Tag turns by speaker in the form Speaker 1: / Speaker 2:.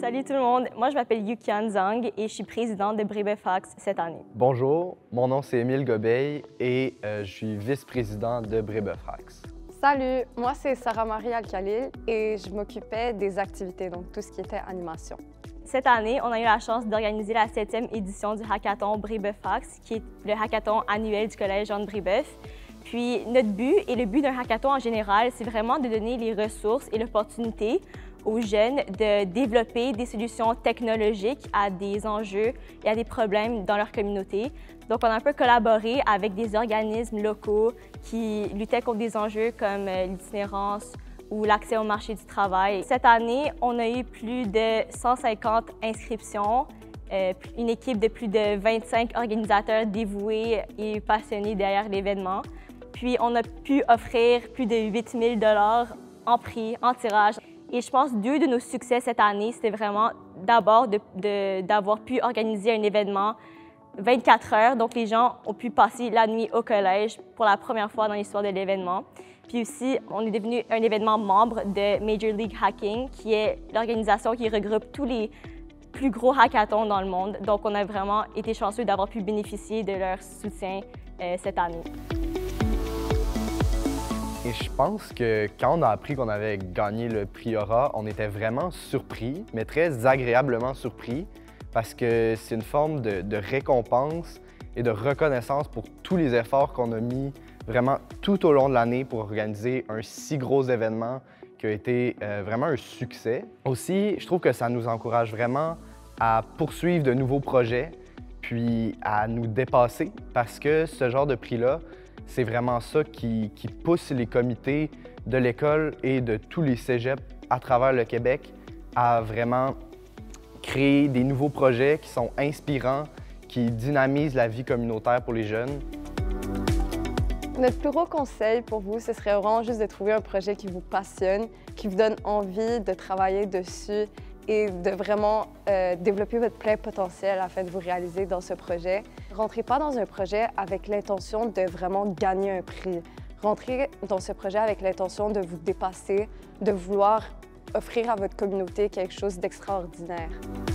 Speaker 1: Salut tout le monde, moi je m'appelle Yukian Zhang et je suis présidente de Bribefax cette année.
Speaker 2: Bonjour, mon nom c'est Émile Gobeil et je suis vice-président de Bribefax.
Speaker 3: Salut, moi c'est Sarah Marie Al-Khalil et je m'occupais des activités, donc tout ce qui était animation.
Speaker 1: Cette année, on a eu la chance d'organiser la 7e édition du hackathon Bribefax, qui est le hackathon annuel du Collège Jean de Brébeuf. Puis notre but et le but d'un hackathon en général, c'est vraiment de donner les ressources et l'opportunité aux jeunes de développer des solutions technologiques à des enjeux et à des problèmes dans leur communauté. Donc, on a un peu collaboré avec des organismes locaux qui luttaient contre des enjeux comme l'itinérance ou l'accès au marché du travail. Cette année, on a eu plus de 150 inscriptions, une équipe de plus de 25 organisateurs dévoués et passionnés derrière l'événement. Puis, on a pu offrir plus de 8 000 $ en prix, en tirage. Et je pense que deux de nos succès cette année, c'était vraiment d'abord d'avoir pu organiser un événement 24 heures. Donc, les gens ont pu passer la nuit au collège pour la première fois dans l'histoire de l'événement. Puis aussi, on est devenu un événement membre de Major League Hacking, qui est l'organisation qui regroupe tous les plus gros hackathons dans le monde. Donc, on a vraiment été chanceux d'avoir pu bénéficier de leur soutien cette année.
Speaker 2: Et je pense que quand on a appris qu'on avait gagné le prix Aura, on était vraiment surpris, mais très agréablement surpris, parce que c'est une forme de récompense et de reconnaissance pour tous les efforts qu'on a mis vraiment tout au long de l'année pour organiser un si gros événement qui a été vraiment un succès. Aussi, je trouve que ça nous encourage vraiment à poursuivre de nouveaux projets, puis à nous dépasser, parce que ce genre de prix-là, c'est vraiment ça qui pousse les comités de l'école et de tous les cégeps à travers le Québec à vraiment créer des nouveaux projets qui sont inspirants, qui dynamisent la vie communautaire pour les jeunes.
Speaker 3: Notre plus gros conseil pour vous, ce serait vraiment juste de trouver un projet qui vous passionne, qui vous donne envie de travailler dessus et de vraiment développer votre plein potentiel afin de vous réaliser dans ce projet. Rentrez pas dans un projet avec l'intention de vraiment gagner un prix. Rentrez dans ce projet avec l'intention de vous dépasser, de vouloir offrir à votre communauté quelque chose d'extraordinaire.